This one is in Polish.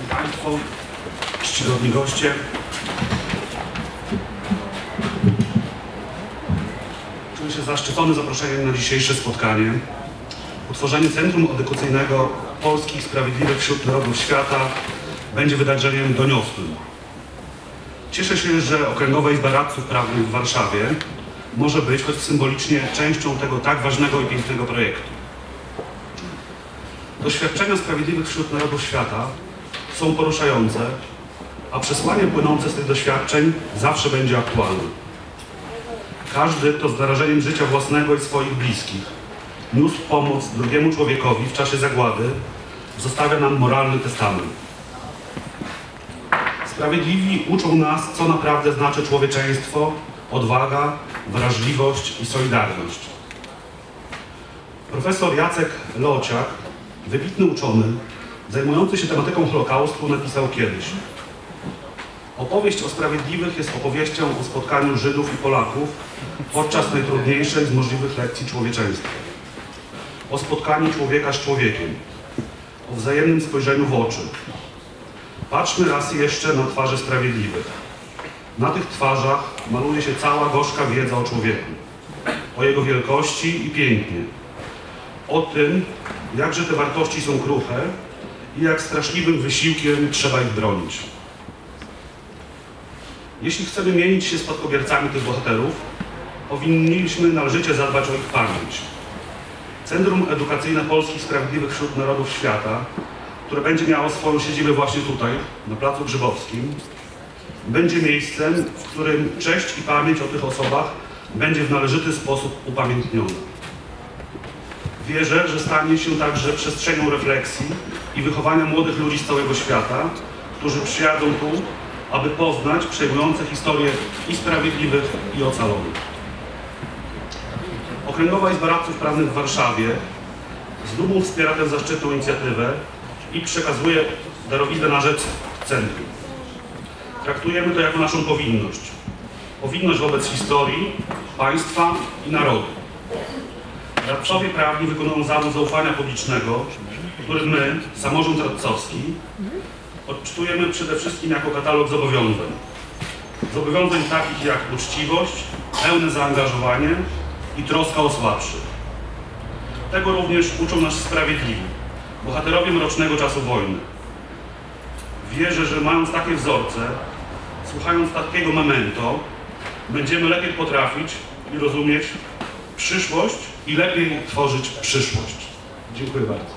Państwo, czcigodni goście. Czuję się zaszczycony zaproszeniem na dzisiejsze spotkanie. Utworzenie Centrum Edukacyjnego Polskich Sprawiedliwych wśród Narodów Świata będzie wydarzeniem doniosłym. Cieszę się, że Okręgowa Izba Radców Prawnych w Warszawie może być, choć symbolicznie, częścią tego tak ważnego i pięknego projektu. Doświadczenia sprawiedliwych wśród narodów świata są poruszające, a przesłanie płynące z tych doświadczeń zawsze będzie aktualne. Każdy, kto z narażeniem życia własnego i swoich bliskich niósł pomoc drugiemu człowiekowi w czasie zagłady, zostawia nam moralny testament. Sprawiedliwi uczą nas, co naprawdę znaczy człowieczeństwo, odwaga, wrażliwość i solidarność. Profesor Jacek Lociak, wybitny uczony, zajmujący się tematyką Holokaustu, napisał kiedyś: opowieść o sprawiedliwych jest opowieścią o spotkaniu Żydów i Polaków podczas najtrudniejszej z możliwych lekcji człowieczeństwa. O spotkaniu człowieka z człowiekiem, o wzajemnym spojrzeniu w oczy. Patrzmy raz jeszcze na twarze sprawiedliwych. Na tych twarzach maluje się cała gorzka wiedza o człowieku, o jego wielkości i pięknie, o tym, jakże te wartości są kruche i jak straszliwym wysiłkiem trzeba ich bronić. Jeśli chcemy mienić się spadkobiercami tych bohaterów, powinniśmy należycie zadbać o ich pamięć. Centrum Edukacyjne Polskich Sprawiedliwych wśród Narodów Świata, które będzie miało swoją siedzibę właśnie tutaj, na Placu Grzybowskim, będzie miejscem, w którym cześć i pamięć o tych osobach będzie w należyty sposób upamiętniona. Wierzę, że stanie się także przestrzenią refleksji i wychowania młodych ludzi z całego świata, którzy przyjadą tu, aby poznać przejmujące historie i sprawiedliwych, i ocalonych. Okręgowa Izba Radców Prawnych w Warszawie z dumą wspiera tę zaszczytną inicjatywę i przekazuje darowiznę na rzecz centrum. Traktujemy to jako naszą powinność. Powinność wobec historii, państwa i narodu. Radcowie prawni wykonują zawód zaufania publicznego, który my, samorząd radcowski, odczytujemy przede wszystkim jako katalog zobowiązań. Zobowiązań takich jak uczciwość, pełne zaangażowanie i troska o słabszych. Tego również uczą nas sprawiedliwi, bohaterowie mrocznego czasu wojny. Wierzę, że mając takie wzorce, słuchając takiego memento, będziemy lepiej potrafić i rozumieć przyszłość i lepiej tworzyć przyszłość. Dziękuję bardzo.